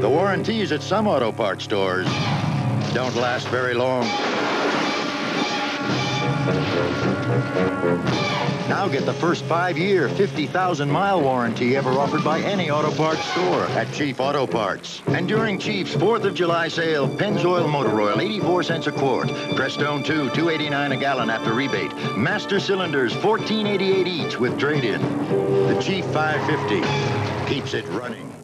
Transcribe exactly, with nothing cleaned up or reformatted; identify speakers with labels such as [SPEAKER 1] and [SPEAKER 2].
[SPEAKER 1] The warranties at some auto parts stores don't last very long. Now get the first five-year, fifty thousand mile warranty ever offered by any auto parts store at Chief Auto Parts. And during Chief's fourth of July sale, Pennzoil Motor Oil, eighty-four cents a quart. Prestone two, two eighty-nine a gallon after rebate. Master Cylinders, fourteen eighty-eight each with trade-in. The Chief five fifty keeps it running.